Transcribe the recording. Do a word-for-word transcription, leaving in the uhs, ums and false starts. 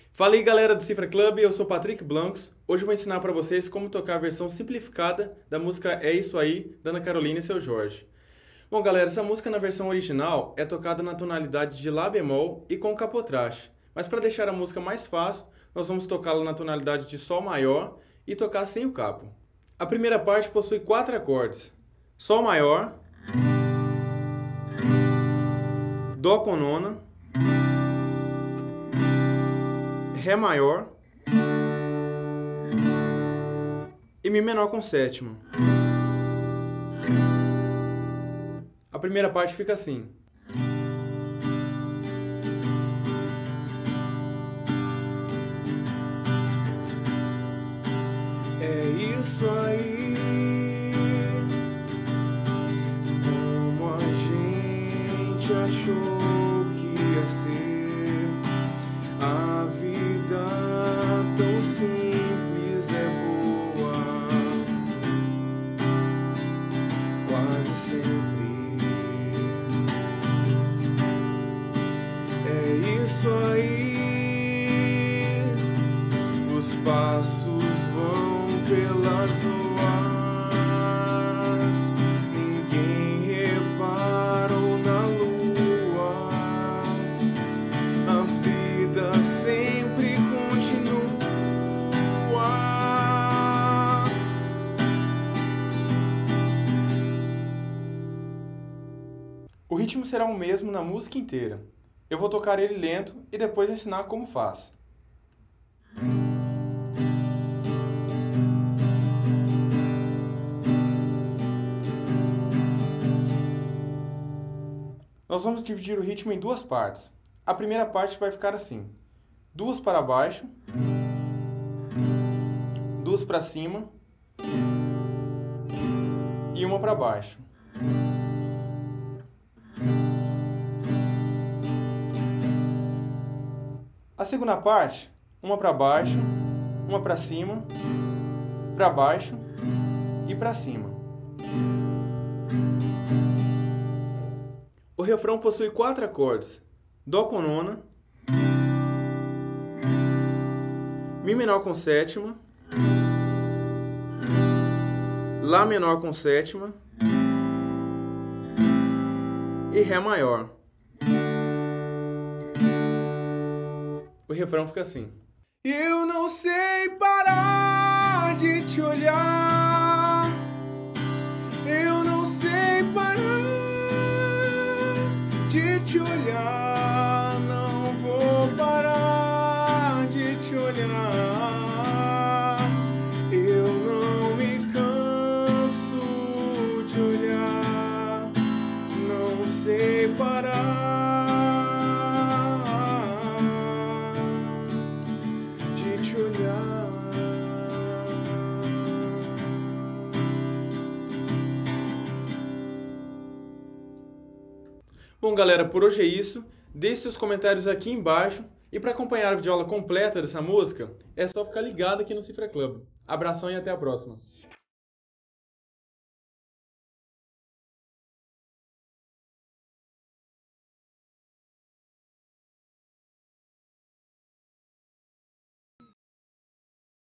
Fala aí galera do Cifra Club, eu sou Patrick Blancos. Hoje eu vou ensinar para vocês como tocar a versão simplificada da música É Isso Aí, da Ana Carolina e Seu Jorge. Bom galera, essa música na versão original é tocada na tonalidade de Lá bemol e com capotraste. Mas para deixar a música mais fácil, nós vamos tocá-la na tonalidade de Sol maior e tocar sem o capo. A primeira parte possui quatro acordes: Sol maior, Dó com nona, Ré maior e Mi menor com sétima. A primeira parte fica assim. É isso aí, como a gente achou que ia ser. A vida tão simples é boa, quase sempre. É isso aí, os passos vão pelas ruas, ninguém reparou na lua, a vida sempre continua. O ritmo será o mesmo na música inteira. Eu vou tocar ele lento e depois ensinar como faz. Nós vamos dividir o ritmo em duas partes. A primeira parte vai ficar assim: duas para baixo, duas para cima e uma para baixo. A segunda parte, uma para baixo, uma para cima, para baixo e para cima. O refrão possui quatro acordes: Dó com nona, Mi menor com sétima, Lá menor com sétima e Ré maior. O refrão fica assim: eu não sei parar de te olhar, eu não sei parar de te olhar, não vou parar de te olhar, eu não me canso de olhar, não sei parar de te olhar. Bom galera, por hoje é isso. Deixe seus comentários aqui embaixo. E para acompanhar a videoaula completa dessa música, é só ficar ligado aqui no Cifra Club. Abração e até a próxima.